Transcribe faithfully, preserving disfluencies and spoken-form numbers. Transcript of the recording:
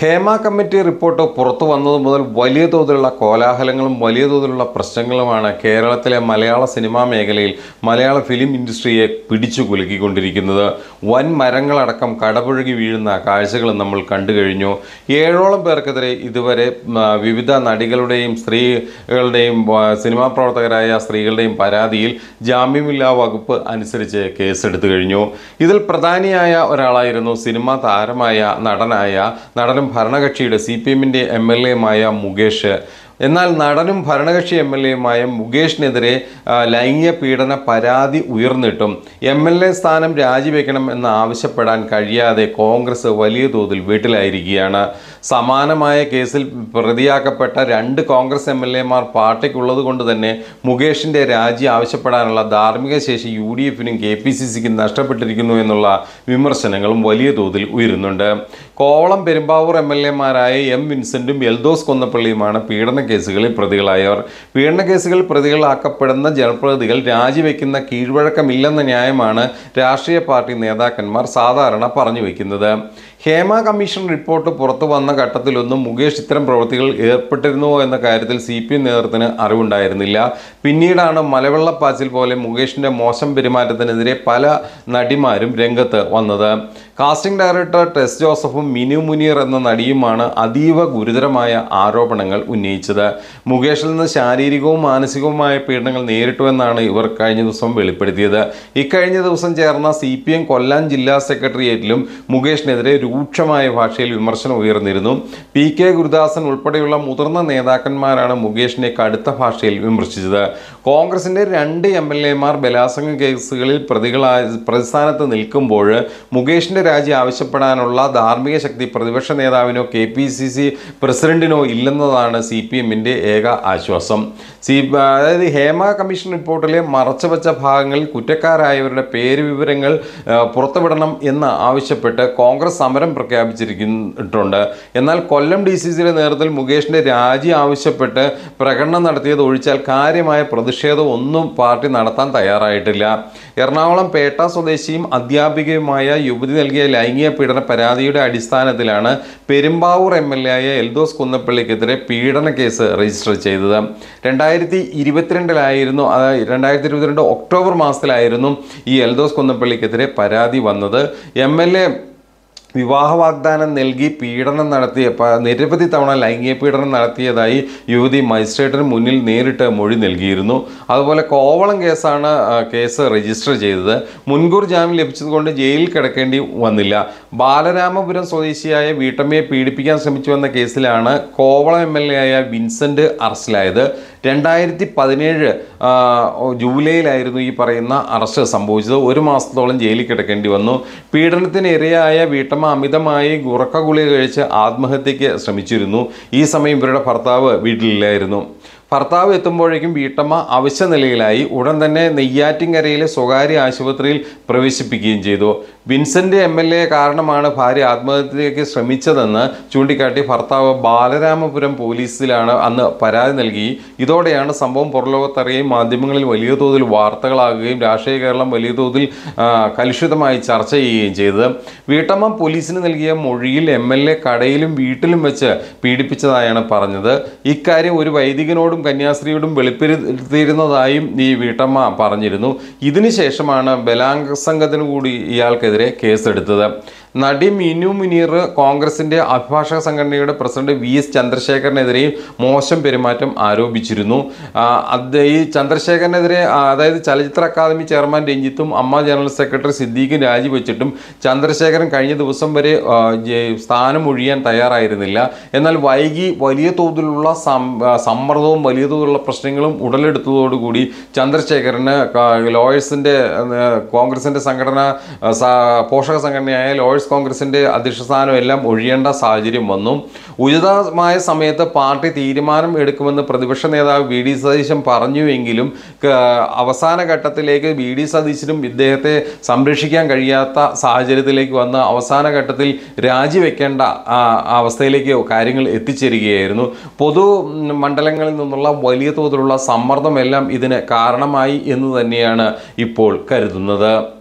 Hema committee report പുറത്തു വന്നത് മുതൽ വലിയ തോതിലുള്ള കോലാഹലങ്ങളും വലിയ തോതിലുള്ള പ്രശ്നങ്ങളുമാണ് കേരളത്തിലെ മലയാള സിനിമാ മേഖലയിൽ മലയാള ഫിലിം ഇൻഡസ്ട്രിയെ പിടിച്ചു കുലുക്കിക്കൊണ്ടിരിക്കുന്നത്. വൻ മരങ്ങളടക്കം കടപുഴകി വീഴുന്ന കാഴ്ചകൾ നമ്മൾ കണ്ടു കഴിഞ്ഞു. ഏഴോളം പേർക്കെതിരെ ഇതുവരെ വിവിധ നടികളുടെയും സ്ത്രീകളുടെയും സിനിമാ പ്രവർത്തകരായ സ്ത്രീകളുടെയും പരാതിയിൽ ജാമ്യമില്ലാ വകുപ്പ് അനുസരിച്ച് കേസെടുത്തു കഴിഞ്ഞു. ഇതിൽ പ്രധാനിയായ ഒരാളായിരുന്നു സിനിമാ താരമായ നടനായ നടനും ഭരണകക്ഷിയുടെ സി പി എമ്മിൻ്റെ എം എൽ എമായ മുകേഷ്. എന്നാൽ നടനും ഭരണകക്ഷി എം എൽ എയുമായ മുകേഷിനെതിരെ ലൈംഗിക പീഡന പരാതി ഉയർന്നിട്ടും എം എൽ എ സ്ഥാനം രാജിവെക്കണം എന്ന് ആവശ്യപ്പെടാൻ കഴിയാതെ കോൺഗ്രസ് വലിയ തോതിൽ വീട്ടിലായിരിക്കുകയാണ്. സമാനമായ കേസിൽ പ്രതിയാക്കപ്പെട്ട രണ്ട് കോൺഗ്രസ് എം എൽ എമാർ പാർട്ടിക്കുള്ളത് കൊണ്ട് തന്നെ മുകേഷിൻ്റെ രാജി ആവശ്യപ്പെടാനുള്ള ധാർമ്മിക ശേഷി യു ഡി എഫിനും കെ പി സി സിക്കും നഷ്ടപ്പെട്ടിരിക്കുന്നു എന്നുള്ള വിമർശനങ്ങളും വലിയ തോതിൽ ഉയരുന്നുണ്ട്. കോവളം പെരുമ്പാവൂർ എം എൽ എമാരായ എം വിൻസെന്റും എൽദോസ് കൊന്നപ്പള്ളിയുമാണ് പീഡന കേസുകളിൽ പ്രതികളായവർ. പീഡന കേസുകളിൽ പ്രതികളാക്കപ്പെടുന്ന ജനപ്രതിനിധികൾ രാജിവെക്കുന്ന കീഴ്വഴക്കമില്ലെന്ന ന്യായമാണ് രാഷ്ട്രീയ പാർട്ടി നേതാക്കന്മാർ സാധാരണ പറഞ്ഞു വയ്ക്കുന്നത്. ഹേമ കമ്മീഷൻ റിപ്പോർട്ട് പുറത്തു വന്ന ഘട്ടത്തിലൊന്നും മുകേഷ് ഇത്തരം പ്രവൃത്തികൾ ഏർപ്പെട്ടിരുന്നുവോ എന്ന കാര്യത്തിൽ സി പി എം നേതൃത്വത്തിന് അറിവുണ്ടായിരുന്നില്ല. പിന്നീടാണ് മലവെള്ളപ്പാച്ചിൽ പോലെ മുകേഷിൻ്റെ മോശം പെരുമാറ്റത്തിനെതിരെ പല നടിമാരും രംഗത്ത് വന്നത്. കാസ്റ്റിംഗ് ഡയറക്ടർ ടെസ് ജോസഫും മിനു മുനീർ എന്ന നടിയുമാണ് അതീവ ഗുരുതരമായ ആരോപണങ്ങൾ ഉന്നയിച്ചത്. മുകേഷിൽ നിന്ന് ശാരീരികവും മാനസികവുമായ പീഡനങ്ങൾ നേരിട്ടുവെന്നാണ് ഇവർ കഴിഞ്ഞ ദിവസം വെളിപ്പെടുത്തിയത്. ഇക്കഴിഞ്ഞ ദിവസം ചേർന്ന സി പി എം കൊല്ലം ജില്ലാ സെക്രട്ടേറിയറ്റിലും മുകേഷിനെതിരെ രൂക്ഷമായ ഭാഷയിൽ വിമർശനം ഉയർന്നിരുന്നു. പി കെ ഗുരുദാസൻ ഉൾപ്പെടെയുള്ള മുതിർന്ന നേതാക്കന്മാരാണ് മുകേഷിനെ കടുത്ത ഭാഷയിൽ വിമർശിച്ചത്. കോൺഗ്രസിൻ്റെ രണ്ട് എം എൽ എമാർ ബലാത്സംഗ കേസുകളിൽ പ്രതികളായ പ്രതിസ്ഥാനത്ത് നിൽക്കുമ്പോൾ മുകേഷിൻ്റെ രാജി ആവശ്യപ്പെടാനുള്ള ധാർമ്മിക ശക്തി പ്രതിപക്ഷ നേതാവിനോ കെ പി സി സി പ്രസിഡന്റിനോ ഇല്ലെന്നതാണ് സി പി എമ്മിൻ്റെ ഏക ആശ്വാസം. സി അതായത് ഹേമ കമ്മീഷൻ റിപ്പോർട്ടിലെ മറച്ചുവെച്ച ഭാഗങ്ങളിൽ കുറ്റക്കാരായവരുടെ പേര് വിവരങ്ങൾ പുറത്തുവിടണം എന്ന് ആവശ്യപ്പെട്ട് കോൺഗ്രസ് സമരം പ്രഖ്യാപിച്ചിരിക്കുന്നുണ്ട്. എന്നാൽ കൊല്ലം ഡി സി സിയുടെ നേതൃത്വത്തിൽ മുകേഷിൻ്റെ രാജി ആവശ്യപ്പെട്ട് പ്രകടനം നടത്തിയത് ഒഴിച്ചാൽ കാര്യമായ പ്രതിഷേധം ഒന്നും പാർട്ടി നടത്താൻ തയ്യാറായിട്ടില്ല. എറണാകുളം പേട്ട സ്വദേശിയും അധ്യാപികയുമായ യുവതി നൽകിയ ലൈംഗിക പീഡന പരാതിയുടെ അടിസ്ഥാനത്തിലാണ് പെരുമ്പാവൂർ എം എൽ എ ആയ എൽദോസ് കുന്നപ്പള്ളിക്കെതിരെ പീഡന കേസ് രജിസ്റ്റർ ചെയ്തത്. രണ്ടായിരത്തി ഇരുപത്തിരണ്ടിലായിരുന്നു രണ്ടായിരത്തി ഇരുപത്തിരണ്ട് ഒക്ടോബർ മാസത്തിലായിരുന്നു ഈ എൽദോസ് കുന്നപ്പള്ളിക്കെതിരെ പരാതി വന്നത്. എം എൽ എ വിവാഹ വാഗ്ദാനം നൽകി പീഡനം നടത്തിയ നിരവധി തവണ ലൈംഗിക പീഡനം നടത്തിയതായി യുവതി മജിസ്ട്രേറ്റിന് മുന്നിൽ നേരിട്ട് മൊഴി നൽകിയിരുന്നു. അതുപോലെ കോവളം കേസാണ് കേസ് രജിസ്റ്റർ ചെയ്തത്. മുൻകൂർ ജാമ്യം ലഭിച്ചതുകൊണ്ട് ജയിലിൽ കിടക്കേണ്ടി വന്നില്ല. ബാലരാമപുരം സ്വദേശിയായ വീട്ടമ്മയെ പീഡിപ്പിക്കാൻ ശ്രമിച്ചുവെന്ന കേസിലാണ് കോവളം എം എൽ എ ആയ വിൻസെന്റ് അറസ്റ്റിലായത്. രണ്ടായിരത്തി പതിനേഴ് ജൂലൈയിലായിരുന്നു ഈ പറയുന്ന അറസ്റ്റ് സംഭവിച്ചത്. ഒരു മാസത്തോളം ജയിലിൽ കിടക്കേണ്ടി വന്നു. പീഡനത്തിന് ഇരയായ വീട്ടമ്മ അമിതമായി ഉറക്ക ഗുളിക കഴിച്ച് ആത്മഹത്യയ്ക്ക് ശ്രമിച്ചിരുന്നു. ഈ സമയം ഇവരുടെ ഭർത്താവ് വീട്ടിലില്ലായിരുന്നു. ഭർത്താവ് എത്തുമ്പോഴേക്കും വീട്ടമ്മ അവശ്യ നിലയിലായി. ഉടൻ തന്നെ നെയ്യാറ്റിൻകരയിലെ സ്വകാര്യ ആശുപത്രിയിൽ പ്രവേശിപ്പിക്കുകയും ചെയ്തു. വിൻസെന്റ് എം എൽ എ കാരണമാണ് ഭാര്യ ആത്മഹത്യയ്ക്ക് ശ്രമിച്ചതെന്ന് ചൂണ്ടിക്കാട്ടി ഭർത്താവ് ബാലരാമപുരം പോലീസിലാണ് അന്ന് പരാതി നൽകി. ഇതോടെയാണ് സംഭവം പുറലോകത്തറിയുകയും മാധ്യമങ്ങളിൽ വലിയ തോതിൽ വാർത്തകളാകുകയും രാഷ്ട്രീയ കേരളം വലിയ തോതിൽ കലുഷിതമായി ചർച്ച ചെയ്യുകയും ചെയ്തത്. വീട്ടമ്മ പോലീസിന് നൽകിയ മൊഴിയിൽ എം എൽ എ കടയിലും വീട്ടിലും വെച്ച് പീഡിപ്പിച്ചതായാണ് പറഞ്ഞത്. ഇക്കാര്യം ഒരു വൈദികനോടും കന്യാസ്ത്രീയോടും വെളിപ്പെടുത്തിയിരുന്നതായും ഈ വീട്ടമ്മ പറഞ്ഞിരുന്നു. ഇതിനുശേഷമാണ് ബലാത്സംഗത്തിന് കൂടി ഇയാൾക്കെതിരെ കേസെടുത്തത്. നടി മിനു മുനീർ കോൺഗ്രസിൻ്റെ അഭിഭാഷക സംഘടനയുടെ പ്രസിഡന്റ് വി എസ് ചന്ദ്രശേഖരനെതിരെയും മോശം പെരുമാറ്റം ആരോപിച്ചിരുന്നു. ഈ ചന്ദ്രശേഖരനെതിരെ അതായത് ചലച്ചിത്ര അക്കാദമി ചെയർമാൻ രഞ്ജിത്തും അമ്മ ജനറൽ സെക്രട്ടറി സിദ്ദീഖും രാജിവെച്ചിട്ടും ചന്ദ്രശേഖരൻ കഴിഞ്ഞ ദിവസം വരെ സ്ഥാനം ഒഴിയാൻ തയ്യാറായിരുന്നില്ല. എന്നാൽ വൈകി വലിയ തോതിലുള്ള സമ്മർദ്ദവും വലിയ തോതിലുള്ള പ്രശ്നങ്ങളും ഉടലെടുത്തതോടുകൂടി ചന്ദ്രശേഖരന് ലോയേഴ്സിൻ്റെ കോൺഗ്രസിൻ്റെ സംഘടന പോഷക സംഘടനയായ ലോയേഴ്സ് കോൺഗ്രസിൻ്റെ അധ്യക്ഷ സ്ഥാനം എല്ലാം ഒഴിയേണ്ട സാഹചര്യം വന്നു. ഉചിതമായ സമയത്ത് പാർട്ടി തീരുമാനം എടുക്കുമെന്ന് പ്രതിപക്ഷ നേതാവ് വി ഡി സതീശൻ പറഞ്ഞുവെങ്കിലും അവസാന ഘട്ടത്തിലേക്ക് വി ഡി സതീശനും ഇദ്ദേഹത്തെ സംരക്ഷിക്കാൻ കഴിയാത്ത സാഹചര്യത്തിലേക്ക് വന്ന് അവസാന ഘട്ടത്തിൽ രാജിവെക്കേണ്ട അവസ്ഥയിലേക്ക് കാര്യങ്ങൾ എത്തിച്ചേരുകയായിരുന്നു. പൊതു മണ്ഡലങ്ങളിൽ നിന്നുള്ള വലിയ തോതിലുള്ള സമ്മർദ്ദമെല്ലാം ഇതിന് കാരണമായി എന്ന് തന്നെയാണ് ഇപ്പോൾ കരുതുന്നത്.